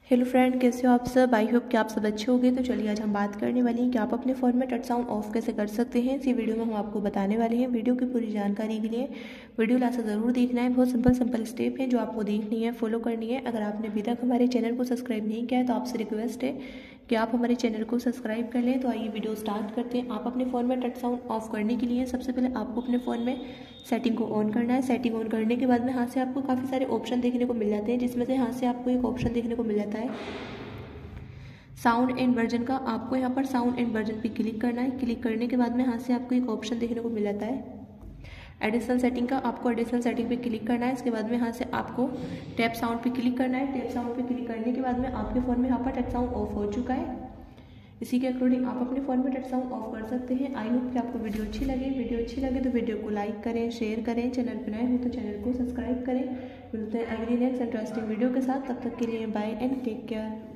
Hello friend, कैसे हो आप सब। आई होप कि आप सब अच्छे होंगे। तो चलिए आज हम बात करने वाले हैं कि आप अपने फ़ोन में टच साउंड ऑफ कैसे कर सकते हैं। इसी वीडियो में हम आपको बताने वाले हैं। वीडियो की पूरी जानकारी के लिए वीडियो लास्ट तक ज़रूर देखना है। बहुत सिंपल स्टेप है जो आपको देखनी है, फॉलो करनी है। अगर आपने अभी तक हमारे चैनल को सब्सक्राइब नहीं किया है तो आपसे रिक्वेस्ट है कि आप हमारे चैनल को सब्सक्राइब कर लें। तो आइए वीडियो स्टार्ट करते हैं। आप अपने फ़ोन में टच साउंड ऑफ करने के लिए सबसे पहले आपको अपने फ़ोन में सेटिंग को ऑन करना है। सेटिंग ऑन करने के बाद में यहाँ से आपको काफ़ी सारे ऑप्शन देखने को मिल जाते हैं, जिसमें से यहाँ से आपको एक ऑप्शन देखने को मिल जाता है साउंड एंड वर्जन का। आपको यहाँ पर साउंड एंड वर्जन पे क्लिक करना है। क्लिक करने के बाद में यहाँ से आपको एक ऑप्शन देखने को मिल जाता है एडिशनल सेटिंग का। आपको एडिशनल सेटिंग पे क्लिक करना है। इसके बाद में यहाँ से आपको टैप साउंड पे क्लिक करना है। टैप साउंड पे क्लिक करने के बाद में आपके फ़ोन में यहाँ पर टच साउंड ऑफ हो चुका है। इसी के अकॉर्डिंग आप अपने फ़ोन में टच साउंड ऑफ कर सकते हैं। आई होप कि आपको वीडियो अच्छी लगे। वीडियो अच्छी लगे तो वीडियो को लाइक करें, शेयर करें। चैनल पर नए हो तो चैनल को सब्सक्राइब करें। मिलते हैं अगली नेक्स्ट इंटरेस्टिंग वीडियो के साथ। तब तक के लिए बाय एंड टेक केयर।